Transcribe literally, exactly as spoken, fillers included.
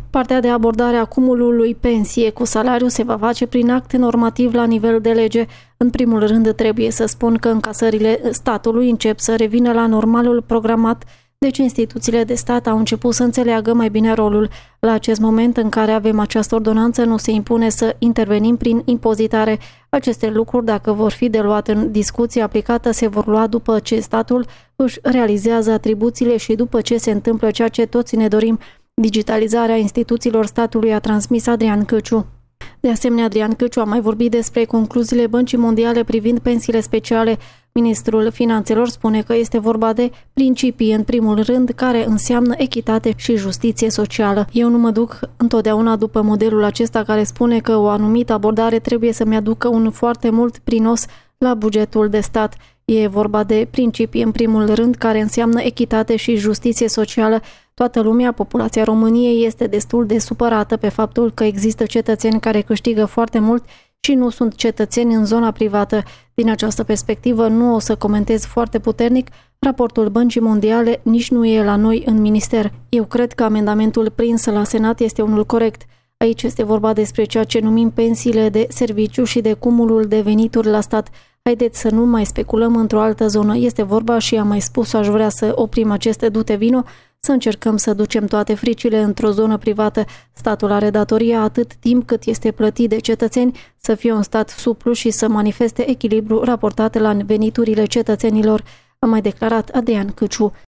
Partea de abordare a cumulului pensie cu salariu se va face prin act normativ la nivel de lege. În primul rând, trebuie să spun că încasările statului încep să revină la normalul programat, deci instituțiile de stat au început să înțeleagă mai bine rolul. La acest moment în care avem această ordonanță, nu se impune să intervenim prin impozitare. Aceste lucruri, dacă vor fi de luat în discuție aplicată, se vor lua după ce statul își realizează atribuțiile și după ce se întâmplă ceea ce toți ne dorim, digitalizarea instituțiilor statului, a transmis Adrian Căciu. De asemenea, Adrian Căciu a mai vorbit despre concluziile Băncii Mondiale privind pensiile speciale. Ministrul Finanțelor spune că este vorba de principii, în primul rând, care înseamnă echitate și justiție socială. Eu nu mă duc întotdeauna după modelul acesta care spune că o anumită abordare trebuie să-mi aducă un foarte mult prinos la bugetul de stat. E vorba de principii, în primul rând, care înseamnă echitate și justiție socială. Toată lumea, populația României, este destul de supărată pe faptul că există cetățeni care câștigă foarte mult și nu sunt cetățeni în zona privată. Din această perspectivă, nu o să comentez foarte puternic raportul Băncii Mondiale, nici nu e la noi în minister. Eu cred că amendamentul prins la Senat este unul corect. Aici este vorba despre ceea ce numim pensiile de serviciu și de cumulul de venituri la stat. Haideți să nu mai speculăm într-o altă zonă. Este vorba, și am mai spus, aș vrea să oprim aceste dute vino, să încercăm să ducem toate fricile într-o zonă privată. Statul are datoria, atât timp cât este plătit de cetățeni, să fie un stat suplu și să manifeste echilibru raportat la veniturile cetățenilor, a mai declarat Adrian Căciu.